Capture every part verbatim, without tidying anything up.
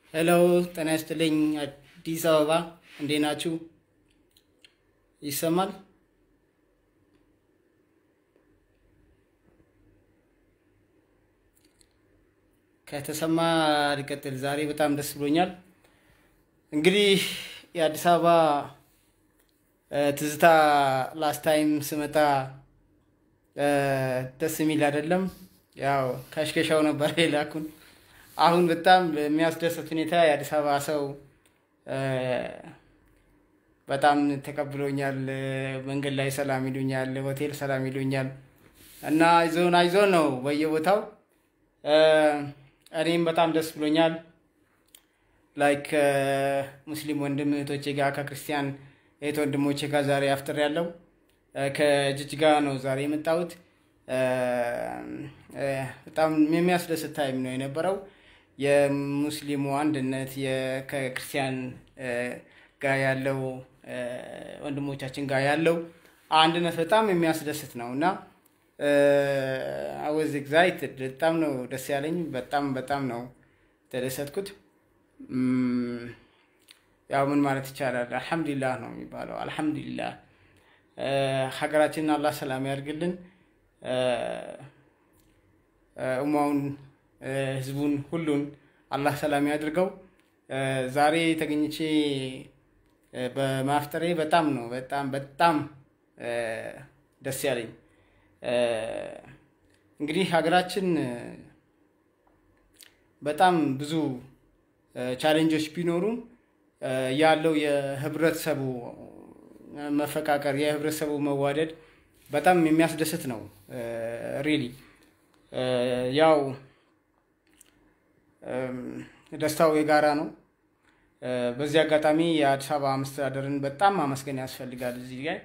Hello, ጤና ይስጥልኝ አዲስ አበባ እንዴት ናችሁ? ይሰማል? ከተሰማ ልቀጥል። ዛሬ በጣም ደስ ብሎኛል። እንግዲህ የአዲስ አበባ ትዝታ ላስት ታይም ስመጣ ደስ የሚል አይደለም። ያው ከሽከሻው ነበር የላኩን። አሁን በጣም የሚያስደስት ሁኔታ የአዲስ አበባ ሰው በጣም ተቀብሎኛል። መንገድ ላይ ሰላም ይሉኛል፣ ሆቴል ሰላም ይሉኛል እና አይዞን አይዞን ነው በየቦታው። እኔም በጣም ደስ ብሎኛል። ላይክ ሙስሊም ወንድም እህቶቼ ጋር ከክርስቲያን እህት ወንድሞቼ ጋር ዛሬ አፍጥር ያለው ከጅጅጋ ነው ዛሬ የመጣሁት። በጣም የሚያስደስት ታይም ነው የነበረው። የሙስሊሙ አንድነት የክርስቲያን ጋር ያለው ወንድሞቻችን ጋር ያለው አንድነት በጣም የሚያስደስት ነውና I was excited በጣም ነው ደስ ያለኝ። በጣም በጣም ነው ተደሰትኩት። ያው ምን ማለት ይቻላል? አልহামዱሊላህ ነው የሚባለው። አልহামዱሊላህ ሀገራችንን አላህ ሰላም ያርግልን። ኡማውን ህዝቡን ሁሉን አላህ ሰላም ያድርገው። ዛሬ ተገኝቼ በማፍጠሬ በጣም ነው በጣም በጣም ደስ ያለኝ። እንግዲህ ሀገራችን በጣም ብዙ ቻሌንጆች ቢኖሩም ያለው የህብረተሰቡ መፈቃቀር የህብረተሰቡ መዋደድ በጣም የሚያስደስት ነው። ሪሊ ያው ደስታው የጋራ ነው። በዚህ አጋጣሚ የአዲስ አበባ መስተዳድርን በጣም ማመስገን ያስፈልጋል። እዚህ ጋር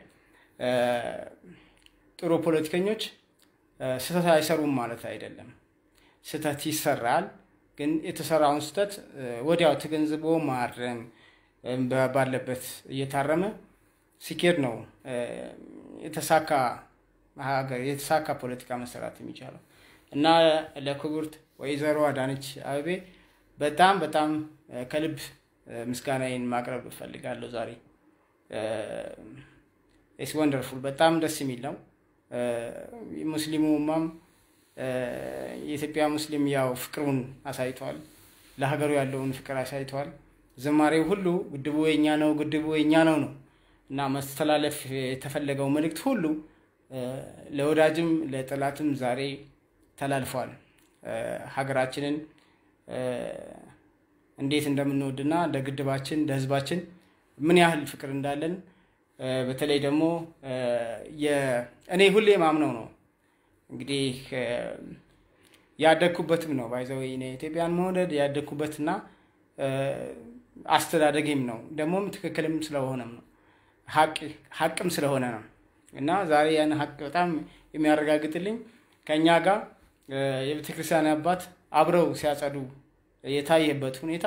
ጥሩ ፖለቲከኞች ስህተት አይሰሩም ማለት አይደለም። ስህተት ይሰራል፣ ግን የተሰራውን ስህተት ወዲያው ተገንዝቦ ማረም ባለበት እየታረመ ሲኬድ ነው የተሳካ ሀገር የተሳካ ፖለቲካ መሰራት የሚቻለው። እና ለክቡርት ወይዘሮ አዳነች አቤቤ በጣም በጣም ከልብ ምስጋናዬን ማቅረብ እፈልጋለሁ። ዛሬ ኢትስ ወንደርፉል በጣም ደስ የሚል ነው። ሙስሊሙ ኡማም የኢትዮጵያ ሙስሊም ያው ፍቅሩን አሳይቷል፣ ለሀገሩ ያለውን ፍቅር አሳይቷል። ዘማሪው ሁሉ ግድቡ የኛ ነው ግድቡ የኛ ነው ነው እና ማስተላለፍ የተፈለገው መልእክት ሁሉ ለወዳጅም ለጠላትም ዛሬ ተላልፏል። ሀገራችንን እንዴት እንደምንወድና ለግድባችን ለህዝባችን ምን ያህል ፍቅር እንዳለን በተለይ ደግሞ የእኔ ሁሌ ማምነው ነው እንግዲህ ያደኩበትም ነው ባይዘው እኔ ኢትዮጵያን መውደድ ያደኩበትና አስተዳደጌም ነው ደግሞም ትክክልም ስለሆነም ነው ሀቅ ሀቅም ስለሆነ ነው። እና ዛሬ ያን ሀቅ በጣም የሚያረጋግጥልኝ ከኛ ጋር የቤተክርስቲያን አባት አብረው ሲያጸዱ የታየበት ሁኔታ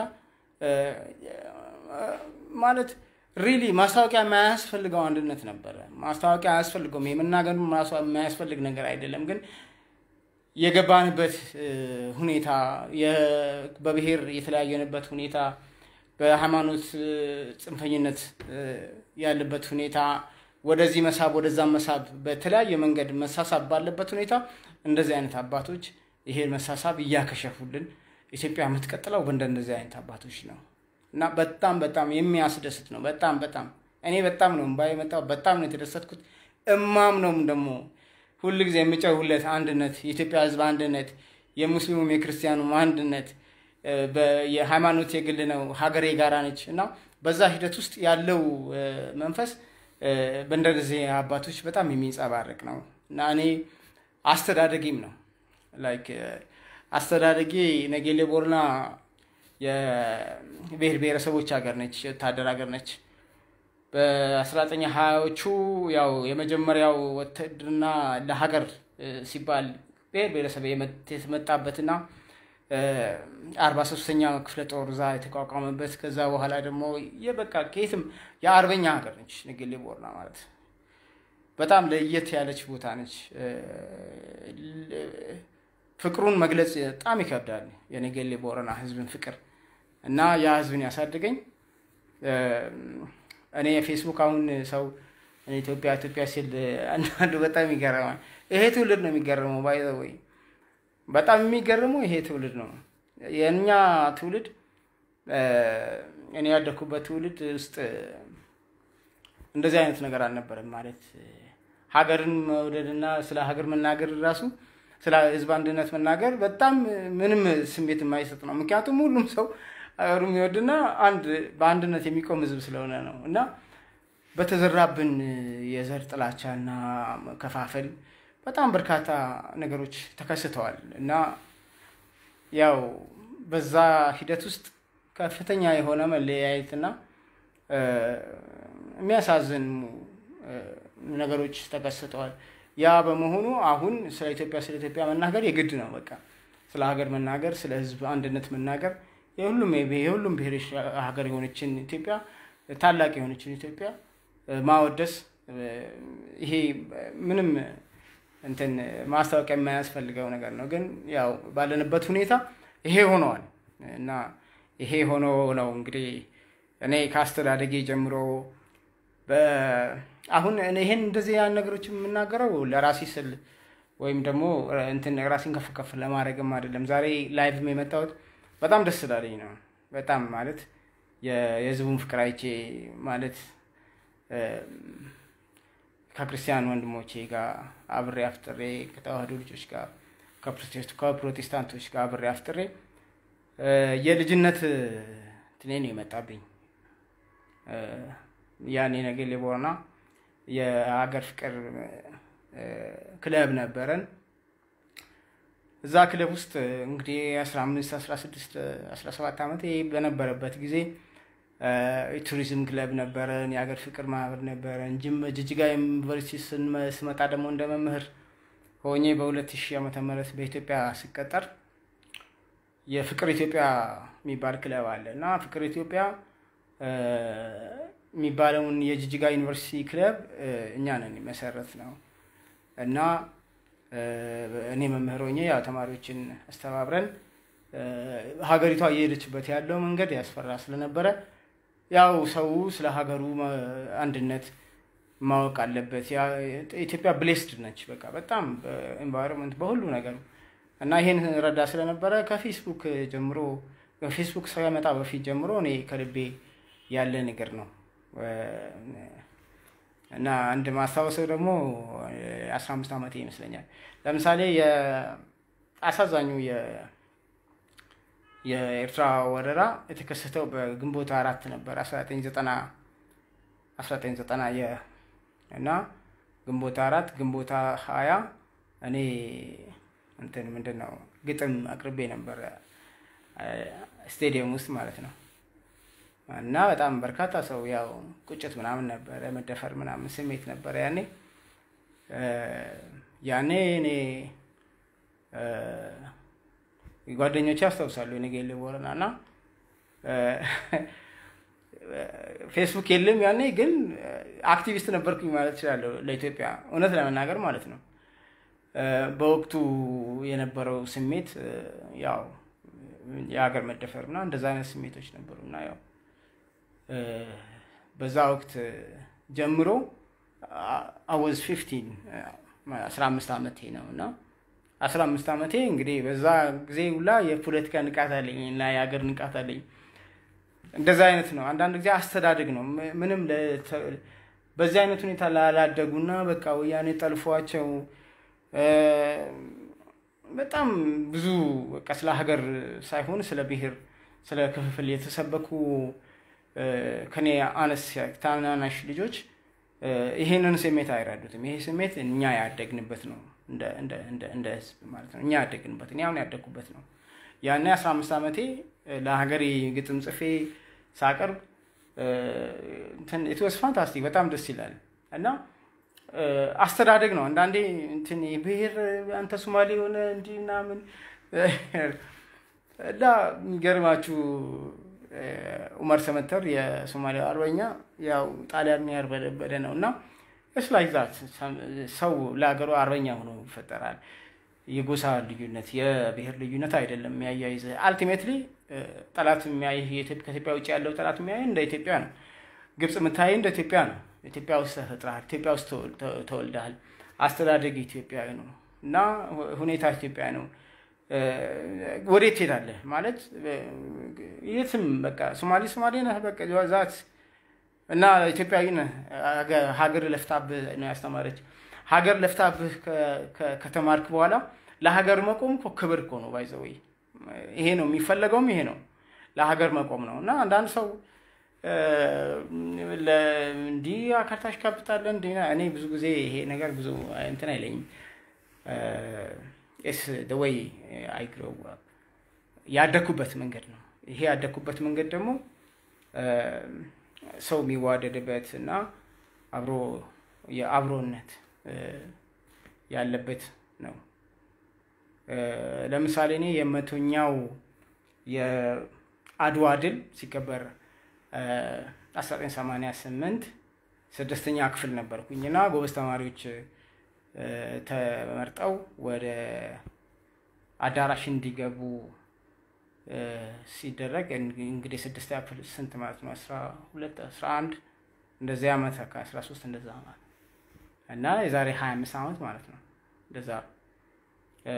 ማለት ሪሊ ማስታወቂያ የማያስፈልገው አንድነት ነበር። ማስታወቂያ አያስፈልገውም፣ የመናገሩ ራሱ የማያስፈልግ ነገር አይደለም። ግን የገባንበት ሁኔታ በብሔር የተለያየንበት ሁኔታ በሃይማኖት ጽንፈኝነት ያለበት ሁኔታ ወደዚህ መሳብ ወደዛ መሳብ በተለያየ መንገድ መሳሳብ ባለበት ሁኔታ እንደዚህ አይነት አባቶች ይሄ መሳሳብ ያከሸፉልን ኢትዮጵያ የምትቀጥለው በእንደዚህ አይነት አባቶች ነው። እና በጣም በጣም የሚያስደስት ነው። በጣም በጣም እኔ በጣም ነው ባይመጣው በጣም ነው የተደሰትኩት። እማም ነው ደግሞ ሁሉ ጊዜ የምጨውለት አንድነት የኢትዮጵያ ህዝብ አንድነት የሙስሊሙም የክርስቲያኑም አንድነት በየሃይማኖት የግል ነው ሀገሬ ጋራ ነች። እና በዛ ሂደት ውስጥ ያለው መንፈስ በእንደዚህ አባቶች በጣም የሚንጸባረቅ ነው። እና እኔ አስተዳደጊም ነው ላይክ አስተዳደጊ ነገሌ ቦርና የብሔር ብሔረሰቦች ሀገር ነች፣ የወታደር ሀገር ነች። በ1920ዎቹ ያው የመጀመሪያው ወታደርና ለሀገር ሲባል ብሔር ብሔረሰብ የመጣበትና አርባ ሶስተኛው ክፍለ ጦር ዛ የተቋቋመበት ከዛ በኋላ ደግሞ የበቃ ከየትም የአርበኛ ሀገር ነች ነገሌ ቦርና ማለት በጣም ለየት ያለች ቦታ ነች። ፍቅሩን መግለጽ በጣም ይከብዳል። የነገሌ ቦረና ህዝብን ፍቅር እና ያ ህዝብን ያሳድገኝ እኔ ፌስቡክ አሁን ሰው ኢትዮጵያ ኢትዮጵያ ሲል አንዳንዱ በጣም ይገርማል ይሄ ትውልድ ነው የሚገርመው ባይ ዘ ወይ በጣም የሚገርመው ይሄ ትውልድ ነው የኛ ትውልድ እኔ ያደኩበት ትውልድ ውስጥ እንደዚህ አይነት ነገር አልነበረም ማለት ሀገርን መውደድና ስለ ሀገር መናገር ራሱ ስለ ህዝብ አንድነት መናገር በጣም ምንም ስሜት የማይሰጥ ነው ምክንያቱም ሁሉም ሰው ሩም ይወድና አንድ በአንድነት የሚቆም ህዝብ ስለሆነ ነው እና በተዘራብን የዘር ጥላቻና ከፋፈል በጣም በርካታ ነገሮች ተከስተዋል እና ያው በዛ ሂደት ውስጥ ከፍተኛ የሆነ መለያየትና የሚያሳዝን ነገሮች ተከስተዋል ያ በመሆኑ አሁን ስለ ኢትዮጵያ ስለ ኢትዮጵያ መናገር የግድ ነው በቃ ስለ ሀገር መናገር ስለ ህዝብ አንድነት መናገር የሁሉም የሁሉም ብሔሮች ሀገር የሆነችን ኢትዮጵያ ታላቅ የሆነችን ኢትዮጵያ ማወደስ ይሄ ምንም እንትን ማስታወቂያ የማያስፈልገው ነገር ነው ግን ያው ባለንበት ሁኔታ ይሄ ሆኗል እና ይሄ ሆኖ ነው እንግዲህ እኔ ካስተዳደጌ ጀምሮ በአሁን ይሄን እንደዚህ ያን ነገሮች የምናገረው ለራሴ ስል ወይም ደግሞ እንትን ራሴን ከፍ ከፍ ለማድረግም አይደለም ዛሬ ላይቭ የመጣሁት በጣም ደስ ይላልኝ ነው በጣም ማለት የህዝቡን ፍቅር አይቼ ማለት ከክርስቲያን ወንድሞቼ ጋር አብሬ አፍጥሬ ከተዋህዶ ልጆች ጋር ከፕሮቴስታንቶች ጋር አብሬ አፍጥሬ የልጅነት ትኔን የመጣብኝ ያኔ ነገሌ ቦርና የሀገር ፍቅር ክለብ ነበረን እዛ ክለብ ውስጥ እንግዲህ አስራ አምስት አስራ ስድስት አስራ ሰባት አመት በነበረበት ጊዜ ቱሪዝም ክለብ ነበረን የሀገር ፍቅር ማህበር ነበረን ጅጅጋ ዩኒቨርሲቲ ስመጣ ደግሞ እንደ መምህር ሆኜ በሁለት ሺህ ዓመተ ምህረት በኢትዮጵያ ሲቀጠር የፍቅር ኢትዮጵያ የሚባል ክለብ አለና ፍቅር ኢትዮጵያ የሚባለውን የጅጅጋ ዩኒቨርሲቲ ክለብ እኛ ነን መሰረት ነው እና እኔ መምህር ሆኜ ያው ተማሪዎችን አስተባብረን ሀገሪቷ እየሄደችበት ያለው መንገድ ያስፈራ ስለነበረ ያው ሰው ስለ ሀገሩ አንድነት ማወቅ አለበት ያ ኢትዮጵያ ብሌስድ ነች በቃ በጣም በኤንቫይሮንመንት በሁሉ ነገር እና ይሄን ረዳ ስለነበረ ከፌስቡክ ጀምሮ ከፌስቡክ ሳይመጣ በፊት ጀምሮ እኔ ከልቤ ያለ ነገር ነው እና አንድ ማስታወሰው ደግሞ አስራ አምስት አመት ይመስለኛል ለምሳሌ የአሳዛኙ የ የኤርትራ ወረራ የተከሰተው በግንቦት አራት ነበር አስራ ዘጠኝ ዘጠና አስራ ዘጠኝ ዘጠና የ እና ግንቦት አራት ግንቦት ሃያ እኔ እንትን ምንድነው ግጥም አቅርቤ ነበር ስቴዲየም ውስጥ ማለት ነው እና በጣም በርካታ ሰው ያው ቁጭት ምናምን ነበር መደፈር ምናምን ስሜት ነበር ያኔ ያኔ እኔ ጓደኞቼ አስተውሳሉ ነገሌ ቦረናና ፌስቡክ የለም ያኔ ግን አክቲቪስት ነበርኩኝ ማለት ይችላል ለኢትዮጵያ እውነት ለመናገር ማለት ነው በወቅቱ የነበረው ስሜት ያው የሀገር መደፈርና እንደዛ አይነት ስሜቶች ነበርና ያው በዛ ወቅት ጀምሮ I was fifteen አስራ አምስት አመቴ ነውና አስራ አምስት አመቴ እንግዲህ በዛ ጊዜ ሁላ የፖለቲካ ንቃት አለኝና የሀገር ንቃት አለኝ እንደዛ አይነት ነው አንዳንድ ጊዜ አስተዳደግ ነው ምንም በዚህ አይነት ሁኔታ ላላደጉና በቃ ወያኔ ጠልፏቸው በጣም ብዙ በቃ ስለ ሀገር ሳይሆን ስለ ብሔር ስለ ክፍፍል የተሰበኩ ከኔ አነስ ታናናሽ ልጆች ይሄንን ስሜት አይራዱትም ይሄ ስሜት እኛ ያደግንበት ነው እንደ እንደ እንደ እንደ ህዝብ ማለት ነው እኛ ያደግንበት እኛ አሁን ያደግኩበት ነው ያኔ አስራ አምስት አመቴ ለሀገሬ ግጥም ጽፌ ሳቀርብ እንትን it was fantastic በጣም ደስ ይላል እና አስተዳደግ ነው አንዳንዴ እንትን ብሔር አንተ ሶማሌ ሆነ እንዲና ምን ላ የሚገርማችሁ ኡመር ሰመተር የሶማሌ አርበኛ ያው ጣሊያን ያርበደበደ ነውና it's like that ሰው ለሀገሩ አርበኛ ሆኖ ይፈጠራል የጎሳ ልዩነት የብሔር ልዩነት አይደለም የሚያያይዝ አልቲሜትሊ ጠላት የሚያይ ከኢትዮጵያ ውጭ ያለው ጠላት የሚያይ እንደ ኢትዮጵያ ነው ግብጽ የምታይ እንደ ኢትዮጵያ ነው ኢትዮጵያ ውስጥ ተፈጥሯል ኢትዮጵያ ውስጥ ተወልደሃል አስተዳደግ ኢትዮጵያዊ ነው እና ሁኔታ ኢትዮጵያ ነው ወዴት ትሄዳለህ ማለት የትም በቃ ሶማሊ ሶማሊ ነህ በቃ ዛት እና ኢትዮጵያዊ ነህ ሀገር ለፍታብ ነው ያስተማረች ሀገር ለፍታብ ከተማርክ በኋላ ለሀገር መቆም እኮ ክብር እኮ ነው ባይዘው ይሄ ነው የሚፈልገውም ይሄ ነው ለሀገር መቆም ነው እና አንዳንድ ሰው ለንዲ አካታሽ ካፒታል እንዴና እኔ ብዙ ጊዜ ይሄ ነገር ብዙ እንትን አይለኝም is the way I grow up ያደኩበት መንገድ ነው ይሄ ያደኩበት መንገድ ደግሞ ሰው የሚዋደድበት እና አብሮ የአብሮነት ያለበት ነው ለምሳሌ እኔ የመቶኛው የአድዋ ድል ሲከበር አስራ ዘጠኝ ሰማንያ ስምንት ስድስተኛ ክፍል ነበርኩኝና ጎበዝ ተማሪዎች ተመርጠው ወደ አዳራሽ እንዲገቡ ሲደረግ እንግዲህ ስድስተኛ ክፍል ስንት ማለት ነው አስራ ሁለት አስራ አንድ እንደዚህ አመት አስራ ሶስት እንደዛ ማለት እና የዛሬ ሃያ አምስት አመት ማለት ነው እንደዛ እ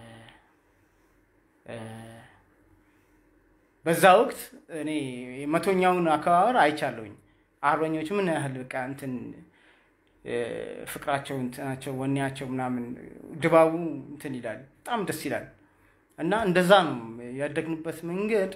እ በዛ ወቅት እኔ መቶኛውን አካባቢ አይቻለሁኝ አርበኞች ምን ያህል በቃ እንትን ፍቅራቸው እንትናቸው ወኔያቸው ምናምን ድባቡ እንትን ይላል በጣም ደስ ይላል እና እንደዛ ነው ያደግንበት መንገድ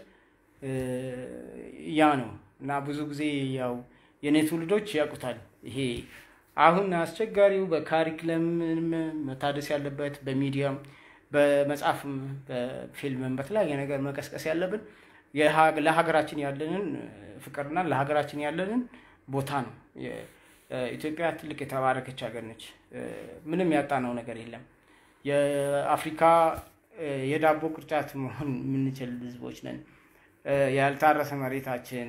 ያ ነው እና ብዙ ጊዜ ያው የኔ ትውልዶች ያቁታል ይሄ አሁን አስቸጋሪው በካሪክለም መታደስ ያለበት በሚዲያም በመጽሐፍም በፊልምም በተለያየ ነገር መቀስቀስ ያለብን ለሀገራችን ያለንን ፍቅርና ለሀገራችን ያለንን ቦታ ነው ኢትዮጵያ ትልቅ የተባረከች ሀገር ነች ምንም ያጣነው ነገር የለም የአፍሪካ የዳቦ ቅርጫት መሆን ምንችል ህዝቦች ነን ያልታረሰ መሬታችን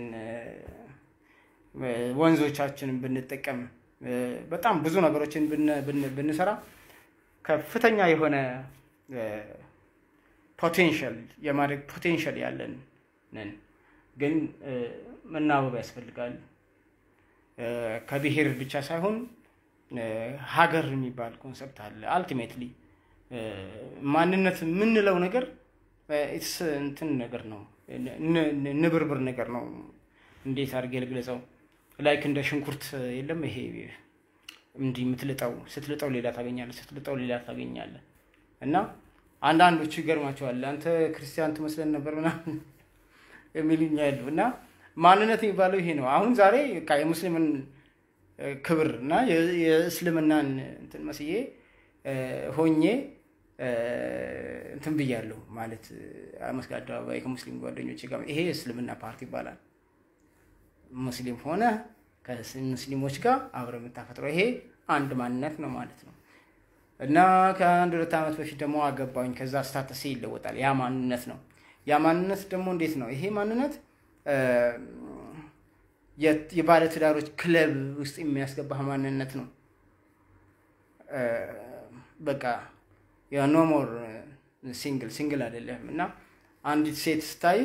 ወንዞቻችንን ብንጠቀም በጣም ብዙ ነገሮችን ብንሰራ ከፍተኛ የሆነ ፖቴንሻል የማድረግ ፖቴንሻል ያለን ነን ግን መናበብ ያስፈልጋል ከብሔር ብቻ ሳይሆን ሀገር የሚባል ኮንሰፕት አለ አልቲሜትሊ ማንነት ምን ነው ነገር ኢትስ እንትን ነገር ነው ንብርብር ነገር ነው እንዴት አድርጌ ልግለጸው ላይክ እንደ ሽንኩርት የለም ይሄ እንዲ ምትልጣው ስትልጣው ሌላ ታገኛለህ ስትልጣው ሌላ ታገኛለህ እና አንዳንዶቹ ይገርማቸዋል አንተ ክርስቲያን ትመስለን ነበርና የሚሉኛሉ እና ማንነት የሚባለው ይሄ ነው አሁን ዛሬ ከሙስሊምን ክብርና የእስልምናን እንትን መስዬ ሆኜ እንትን ብያለሁ ማለት አመስጋዳ ባይ ከሙስሊም ጓደኞቼ ጋር ይሄ እስልምና ፓርቲ ይባላል ሙስሊም ሆነ ከሙስሊሞች ጋር አብረው መታፈጥረው ይሄ አንድ ማንነት ነው ማለት ነው እና ከአንድ ሁለት አመት በፊት ደግሞ አገባኝ ከዛ ስታተስ ይለወጣል ያ ማንነት ነው ያ ማንነት ደግሞ እንዴት ነው ይሄ ማንነት የባለ ትዳሮች ክለብ ውስጥ የሚያስገባ ማንነት ነው በቃ ያ ኖ ሞር ሲንግል ሲንግል አይደለም እና አንዲት ሴት ስታይ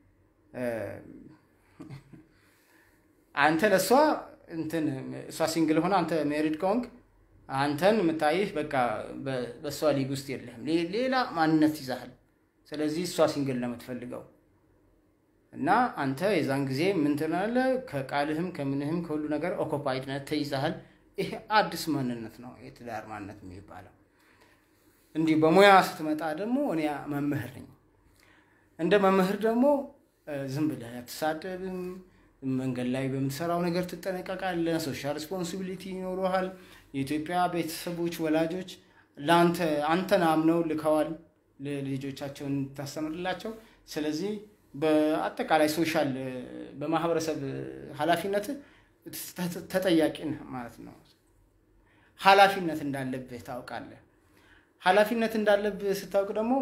አንተ ለሷ እንትን እሷ ሲንግል ሆነ አንተ ሜሪድ ኮንክ አንተን መታይህ በቃ በሷ ሊግ ውስጥ የለም ሌላ ማንነት ይዛል ስለዚህ እሷ ሲንግል ለምትፈልገው እና አንተ የዛን ጊዜ ምን ትላለህ ከቃልህም ከምንህም ከሁሉ ነገር ኦኩፓይድ ነህ ተይዛል ይሄ አዲስ ማንነት ነው የትዳር ማንነት የሚባለው እንዲ በሙያ ስትመጣ ደግሞ እኔ መምህር ነኝ እንደ መምህር ደግሞ ዝም ብለህ አትሳደብም መንገድ ላይ በምትሰራው ነገር ትጠነቀቃለህ ሶሻል ሪስፖንሲቢሊቲ ይኖርሃል የኢትዮጵያ ቤተሰቦች ወላጆች ላንተ አንተን አምነው ልከዋል ለልጆቻቸውን ታስተምርላቸው ስለዚህ በአጠቃላይ ሶሻል በማህበረሰብ ኃላፊነት ተጠያቂ ነህ ማለት ነው ኃላፊነት እንዳለብህ ታውቃለህ ኃላፊነት እንዳለብህ ስታውቅ ደግሞ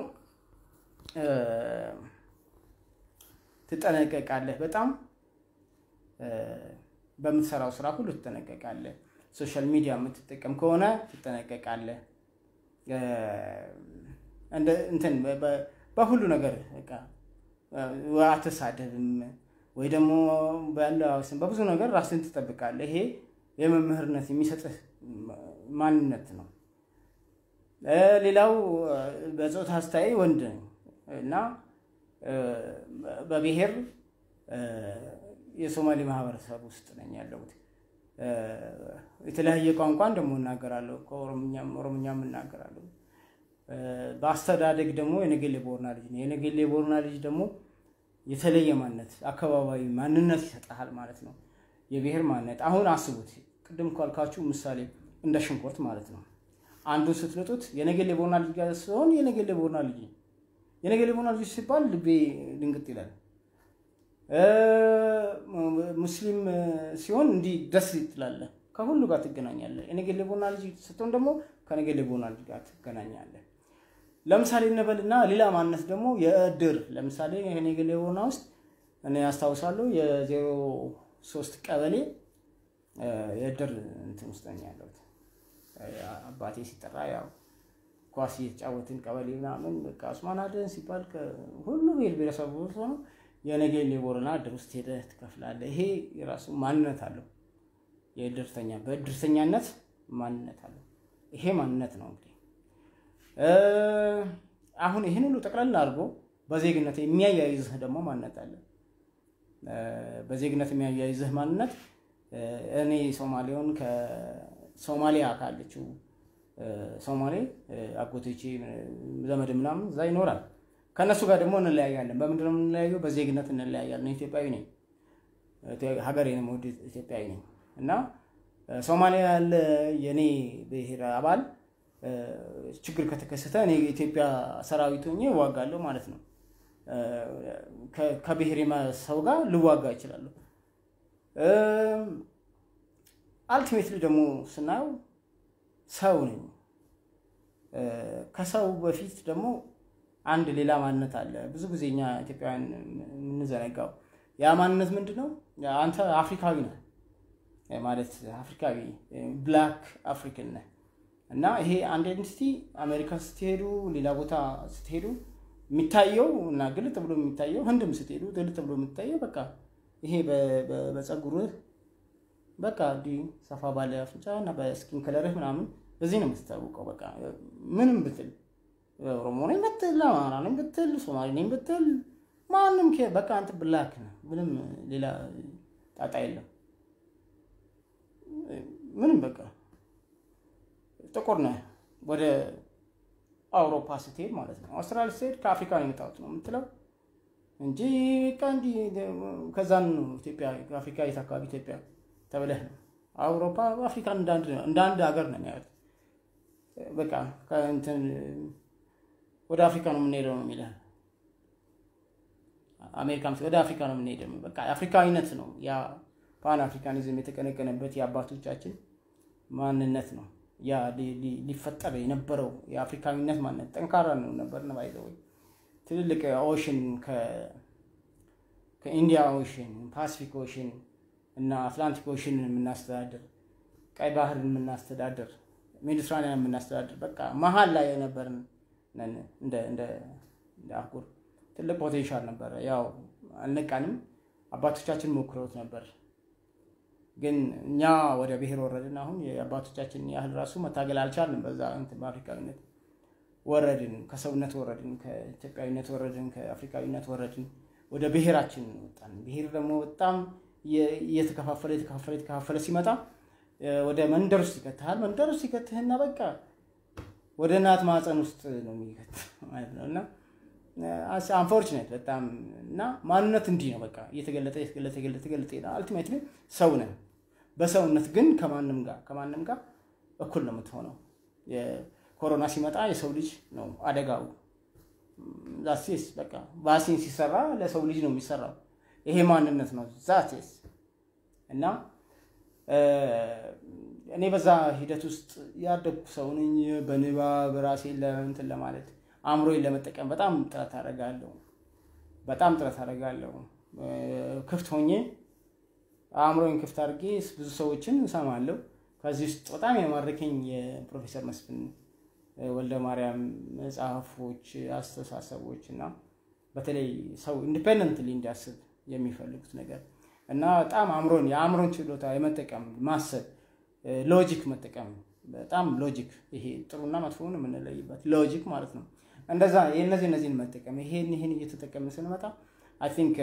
ትጠነቀቃለህ በጣም በምትሰራው ስራ ሁሉ ትጠነቀቃለህ ሶሻል ሚዲያ የምትጠቀም ከሆነ ትጠነቀቃለህ እንደ እንትን በሁሉ ነገር በቃ አትሳደብም ወይ ደግሞ ባለው በብዙ ነገር ራስን ትጠብቃለህ ይሄ የመምህርነት የሚሰጥህ ማንነት ነው ሌላው በጾታ አስተያይ ወንድ እና በብሔር የሶማሌ ማህበረሰብ ውስጥ ነኝ ያለሁት የተለያየ ቋንቋ እንደሞ እናገራለሁ ከኦሮምኛም ኦሮምኛም እናገራለሁ በአስተዳደግ ደግሞ የነገሌ ቦርና ልጅ ነው የነገሌ ቦርና ልጅ ደግሞ የተለየ ማንነት አካባቢያዊ ማንነት ይሰጣል ማለት ነው የብሔር ማንነት አሁን አስቡት ቅድም ካልካችሁ ምሳሌ እንደ ሽንኩርት ማለት ነው አንዱ ስትለጡት የነገሌ ቦርና ልጅ ጋር ሲሆን የነገሌ ቦርና ልጅ የነገሌ ቦርና ልጅ ሲባል ልቤ ድንግጥ ይላል እ ሙስሊም ሲሆን እንዲ ደስ ይጥላል ከሁሉ ጋር ትገናኛለህ የነገሌ ቦርና ልጅ ስትሆን ደግሞ ከነገሌ ቦርና ልጅ ጋር ትገናኛለህ ለምሳሌ እንበልና ሌላ ማንነት ደግሞ የእድር ለምሳሌ የነገሌ ቦርና ውስጥ እኔ አስተዋውሳለሁ የ03 ቀበሌ የእድር እንትን ውስጥ ነው ያለው አባቴ ሲጠራ ያው ኳስ እየተጫወትን ቀበሌ ምናምን በቃ ኡስማን አደን ሲባል ሁሉ ቤል ቤተሰቦች ሆኖ የነገሌ ቦርና እድር ውስጥ ሄደህ ትከፍላለህ ይሄ የራሱ ማንነት አለው የእድርተኛ በእድርተኛነት ማንነት አለው ይሄ ማንነት ነው እንግዲህ እ አሁን ይሄን ሁሉ ጠቅላላ አድርጎ በዜግነት የሚያያይዝህ ደግሞ ማንነት አለ በዜግነት የሚያያይዝህ ማንነት እኔ ሶማሌውን ከሶማሊያ ካለችው ሶማሌ አጎቴቼ ዘመድ ምናምን እዛ ይኖራል ከነሱ ጋር ደግሞ እንለያያለን በመንደረም እንለያየው በዜግነት እንለያያለን ኢትዮጵያዊ ነኝ ሀገሬ ነው ወደ ኢትዮጵያዊ ነኝ እና ሶማሊያ ያለ የኔ ብሔር አባል ችግር ከተከሰተ እኔ ኢትዮጵያ ሰራዊት ሆኜ ዋጋለሁ ማለት ነው ከብሔሬ ሰው ጋር ልዋጋ ይችላል እ አልቲሜትሊ ደግሞ ስናው ሰው ነኝ ከሰው በፊት ደግሞ አንድ ሌላ ማንነት አለ ብዙ ጊዜኛ ኢትዮጵያን ምንዘነጋው ያ ማንነት ምንድነው አንተ አፍሪካዊ ነህ ማለት አፍሪካዊ ብላክ አፍሪካን ነህ እና ይሄ አይደንቲቲ አሜሪካ ስትሄዱ ሌላ ቦታ ስትሄዱ የሚታየው እና ግልጥ ብሎ የሚታየው ህንድም ስትሄዱ ግልጥ ብሎ የሚታየው በቃ ይሄ በፀጉርህ በቃ ዲ ሰፋ ባለ አፍንጫና በስኪን ከለርህ ምናምን በዚህ ነው የምትታወቀው በቃ ምንም ብትል ኦሮሞ ነኝ ብትል አማራ ነኝ ብትል ሶማሌ ነኝ ብትል ማንንም በቃ አንተ ብላክ ነህ ምንም ሌላ ጣጣ የለም ምንም በቃ ጥቁር ነህ ወደ አውሮፓ ስትሄድ ማለት ነው አውስትራሊያ ስትሄድ ከአፍሪካ ነው የመጣሁት ነው የምትለው እንጂ ካንዲ ከዛን ነው ኢትዮጵያ አፍሪካ የታካቢ ኢትዮጵያ ተብለህ ነው አውሮፓ አፍሪካ እንዳንድ እንዳንድ ሀገር ነው የሚያዩት በቃ ከእንትን ወደ አፍሪካ ነው የምንሄደው ነው የሚለው አሜሪካም ወደ አፍሪካ ነው የምንሄደው በቃ አፍሪካዊነት ነው ያ ፓን አፍሪካኒዝም የተቀነቀነበት የአባቶቻችን ማንነት ነው ያ ሊፈጠር የነበረው የአፍሪካዊነት ማንነት ጠንካራ ነው ነበር ነው ባይዘው ትልልቅ ኦሽን ከ ከኢንዲያ ኦሽን ፓሲፊክ ኦሽን እና አትላንቲክ ኦሽን የምናስተዳድር ቀይ ባህርን የምናስተዳድር ሜዲትራኒያን የምናስተዳድር በቃ መሃል ላይ የነበርን እንደ እንደ አህጉር ትልቅ ፖቴንሻል ነበር ያው አልነቃንም አባቶቻችን ሞክረውት ነበር ግን እኛ ወደ ብሔር ወረድን አሁን የአባቶቻችን ያህል ራሱ መታገል አልቻልንም በዛ እንት በአፍሪካዊነት ወረድን ከሰውነት ወረድን ከኢትዮጵያዊነት ወረድን ከአፍሪካዊነት ወረድን ወደ ብሔራችን ወጣን ብሔር ደግሞ በጣም የተከፋፈለ የተከፋፈለ የተከፋፈለ ሲመጣ ወደ መንደር ውስጥ ይከተሃል መንደር ውስጥ ይከተህና በቃ ወደ እናት ማህፀን ውስጥ ነው የሚከት ማለት ነውና አስ አንፎርቹኔት በጣም እና ማንነት እንዲ ነው በቃ እየተገለጠ እየተገለጠ እየተገለጠ ይላል አልቲሜትሊ ሰው ነህ በሰውነት ግን ከማንንም ጋር ከማንንም ጋር እኩል ነው የምትሆነው የኮሮና ሲመጣ የሰው ልጅ ነው አደጋው ዛሲስ በቃ ቫክሲን ሲሰራ ለሰው ልጅ ነው የሚሰራው ይሄ ማንነት ነው ዛሲስ እና እኔ በዛ ሂደት ውስጥ ያደኩ ሰው ነኝ በንባ በራሴ ለእንትን ለማለት አምሮዬን ለመጠቀም በጣም ጥረት አደርጋለሁ በጣም ጥረት አደርጋለሁ ክፍት ሆኜ አምሮዬን ክፍት አድርጌ ብዙ ሰዎችን እሰማለሁ ከዚህ ውስጥ በጣም የማረከኝ የፕሮፌሰር መስፍን ወልደ ማርያም መጽሐፎች አስተሳሰቦችና በተለይ ሰው ኢንዲፔንደንትሊ እንዲያስብ የሚፈልጉት ነገር እና በጣም አምሮን የአምሮን ችሎታ የመጠቀም ማሰብ ሎጂክ መጠቀም በጣም ሎጂክ ይሄ ጥሩና መጥፎውን የምንለይበት ሎጂክ ማለት ነው እንደዛ የነዚህ እነዚህን መጠቀም ይሄን ይሄን እየተጠቀምን ስንመጣ I think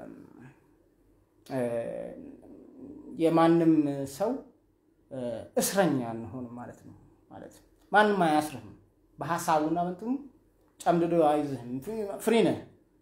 የማንም ሰው እስረኛ እንሆን ማለት ነው ማለት ማንንም አያስርህም በሐሳቡና እንትም ጨምድዶ አይዝህም ፍሪ ነህ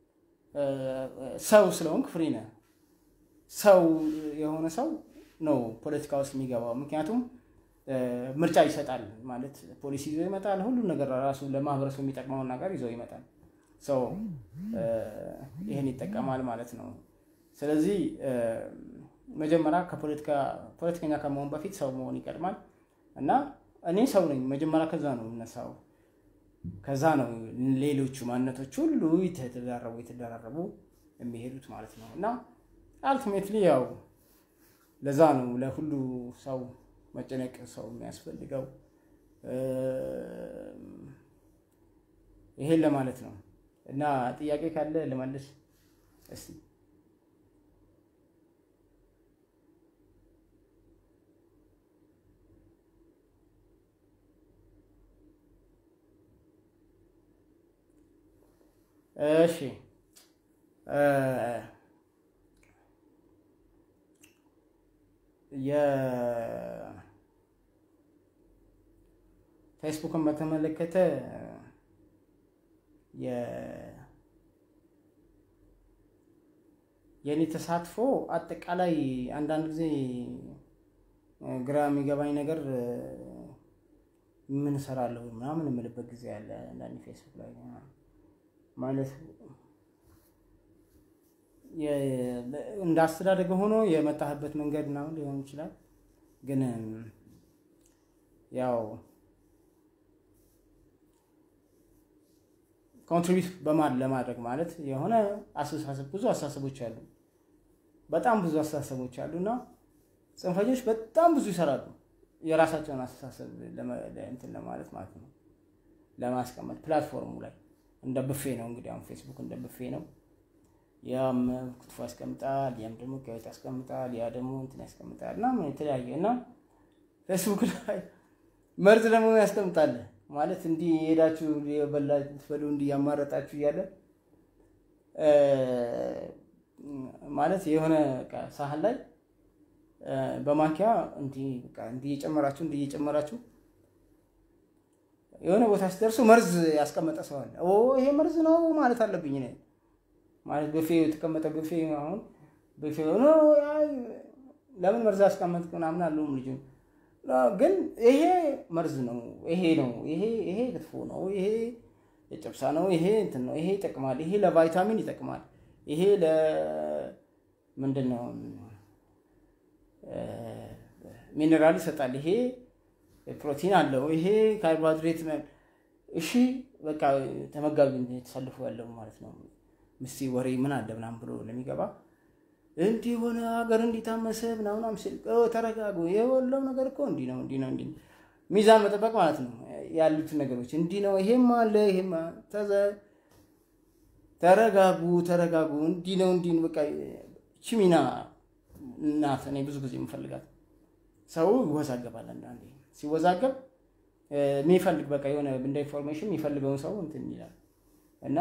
ሰው ስለሆንክ ፍሪ ነህ ሰው የሆነ ሰው ነው ፖለቲካ ውስጥ የሚገባው ምክንያቱም ምርጫ ይሰጣል ማለት ፖሊሲ ይዞ ይመጣል ሁሉ ነገር ራሱ ለማህበረሰቡ የሚጠቅመው ነገር ይዞ ይመጣል ሰው ይሄን ይጠቀማል ማለት ነው ስለዚህ መጀመሪያ ከፖለቲካ ፖለቲከኛ ከመሆን በፊት ሰው መሆን ይቀድማል እና እኔ ሰው ነኝ መጀመሪያ ከዛ ነው የምነሳው ከዛ ነው ሌሎቹ ማንነቶች ሁሉ የተደራረቡ የተደራረቡ የሚሄዱት ማለት ነው እና ultimately ያው ለዛ ነው ለሁሉ ሰው መጨነቅ ሰው የሚያስፈልገው ይሄን ለማለት ነው እና ጥያቄ ካለ ለማለስ እስቲ እሺ የ ፌስቡክን በተመለከተ የ የኔ ተሳትፎ አጠቃላይ አንዳንድ ጊዜ ግራ የሚገባኝ ነገር ምን ሰራለሁ ምናምን የምልበት ጊዜ አለ አንዳንድ ፌስቡክ ላይ ማለት የ እንዳስተዳደገ ሆኖ የመጣህበት መንገድ ምናምን ሊሆን ይችላል ግን ያው ኮንትሪቢዩት በማድረግ ለማድረግ ማለት የሆነ አስተሳሰብ ብዙ አስተሳሰቦች አሉ በጣም ብዙ አስተሳሰቦች አሉና ጽንፈኞች በጣም ብዙ ይሰራሉ የራሳቸውን አስተሳሰብ ለእንትን ለማለት ማለት ነው ለማስቀመጥ ፕላትፎርሙ ላይ እንደ ብፌ ነው እንግዲህ አሁን ፌስቡክ እንደ ብፌ ነው ያም ክትፎ ያስቀምጣል ያም ደግሞ ከይት ያስቀምጣል ያ ደግሞ እንትን ያስቀምጣልና ምን የተለያየና ፌስቡክ ላይ መርዝ ደግሞ ያስቀምጣል ማለት እንዲ ሄዳችሁ የበላችሁ ፈሉ እንዲ ያማረጣችሁ ይያለ እ ማለት የሆነ ሳህን ላይ በማንኪያ እንዲ በቃ እንዲ እየጨመራችሁ እንዲ እየጨመራችሁ የሆነ ቦታ ሲደርሱ መርዝ ያስቀመጠ ሰው አለ ኦ ይሄ መርዝ ነው ማለት አለብኝ እኔ ማለት በፌው ተቀመጠ በፌው አሁን በፌው ነው ለምን መርዝ ያስቀመጥኩ ምናምን አለው ልጅ ግን ይሄ መርዝ ነው ይሄ ነው ይሄ ይሄ ክትፎ ነው ይሄ የጨብሳ ነው ይሄ እንትን ነው ይሄ ይጠቅማል ይሄ ለቫይታሚን ይጠቅማል ይሄ ለ ምንድነው ሚነራል ይሰጣል ይሄ ፕሮቲን አለው ይሄ ካርቦሃይድሬት እሺ በቃ ተመጋቢ ተሰልፎ ያለው ማለት ነው ምስቲ ወሬ ምን አለ ምናምን ብሎ ለሚገባ እንዲ ሆነ ሀገር እንዲታመሰ ምናምን አምስል ተረጋጉ የወለው ነገር እኮ እንዲ ነው እንዲ ነው እንዲ ሚዛን መጠበቅ ማለት ነው ያሉት ነገሮች እንዲ ነው ይሄም አለ ይሄም ተዘ ተረጋጉ ተረጋጉ እንዲ ነው እንዲ በቃ ቺሚና እናት እኔ ብዙ ጊዜ የምፈልጋት ሰው ይወዛገባል አንዳንዴ ሲወዛገብ የሚፈልግ በቃ የሆነ እንደ ኢንፎርሜሽን የሚፈልገውን ሰው እንትን ይላል እና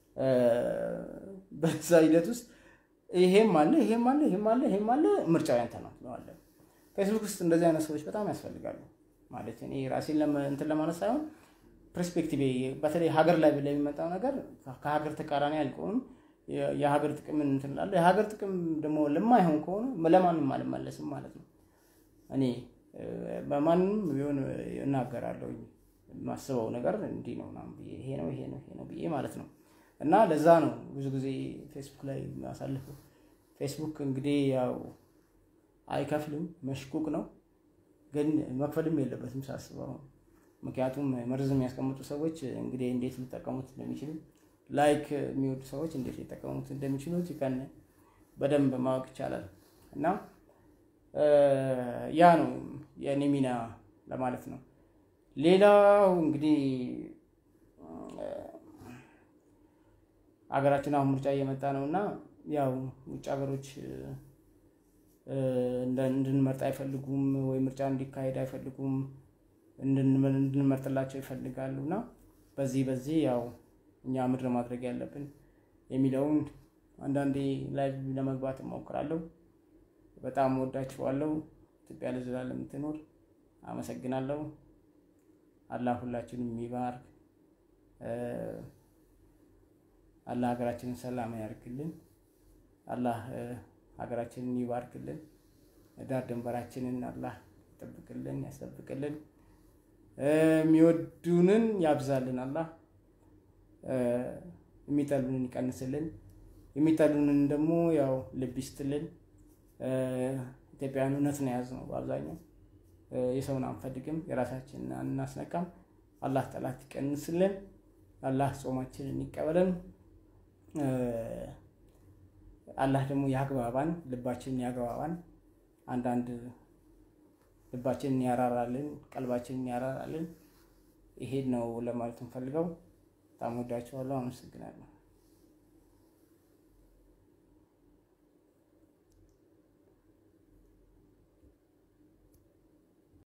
በዛ ሂደት ውስጥ ይሄም አለ ይሄም አለ ይሄም አለ ይሄም አለ ምርጫው ያንተ ነው ነው አለ ፌስቡክ ውስጥ እንደዚህ አይነት ሰዎች በጣም ያስፈልጋሉ ማለት እኔ ራሴን ለማ እንትን ለማለት ሳይሆን ፐርስፔክቲቭ በተለይ ሀገር ላይ ለሚመጣው ነገር ከሀገር ተቃራኒ ያልቆም የሀገር ጥቅም እንትን አለ የሀገር ጥቅም ደግሞ ለማይሆን ከሆነ ለማንም አልመለስም ማለት ነው እኔ በማንም ቢሆን እናገራለሁ ማስበው ነገር እንዲ ነው ነው ይሄ ነው ይሄ ነው ይሄ ነው ብዬ ማለት ነው እና ለዛ ነው ብዙ ጊዜ ፌስቡክ ላይ ማሳለፈው ፌስቡክ እንግዲህ ያው አይከፍልም መሽኩክ ነው ግን መክፈልም የለበትም ሳስበው ምክንያቱም መርዝ የሚያስቀምጡ ሰዎች እንግዲህ እንዴት ሊጠቀሙት እንደሚችሉ ላይክ የሚወዱ ሰዎች እንዴት ሊጠቀሙት እንደሚችሉ ይካነ በደንብ ማወቅ ይቻላል እና ያ ነው የኔ ሚና ለማለት ነው ሌላው እንግዲህ አገራችን አሁን ምርጫ እየመጣ ነውና ያው ውጭ ሀገሮች እንድንመርጥ አይፈልጉም ወይ ምርጫ እንዲካሄድ አይፈልጉም እንድንመርጥላቸው ይፈልጋሉና በዚህ በዚህ ያው እኛ ምድር ማድረግ ያለብን የሚለውን አንዳንዴ ላይቭ ለመግባት እሞክራለሁ። በጣም ወዳችኋለሁ። ኢትዮጵያ ለዘላለም ትኖር። አመሰግናለሁ። አላህ ሁላችንም ይባርክ። አላህ ሀገራችንን ሰላም ያርክልን። አላህ ሀገራችንን ይባርክልን። ዳር ድንበራችንን አላህ ይጠብቅልን ያስጠብቅልን። የሚወዱንን ያብዛልን አላህ። የሚጠሉንን ይቀንስልን። የሚጠሉንን ደግሞ ያው ልብ ይስጥልን። ኢትዮጵያን እውነት ነው ያዝነው በአብዛኛው የሰውን አንፈልግም የራሳችንን እናስነካም። አላህ ጠላት ይቀንስልን። አላህ ጾማችንን ይቀበለን። አላህ ደግሞ ያግባባን ልባችንን ያግባባን። አንዳንድ ልባችንን ያራራልን ቀልባችንን ያራራልን። ይሄ ነው ለማለት እንፈልገው። በጣም ወዳችኋለሁ። አመሰግናለሁ።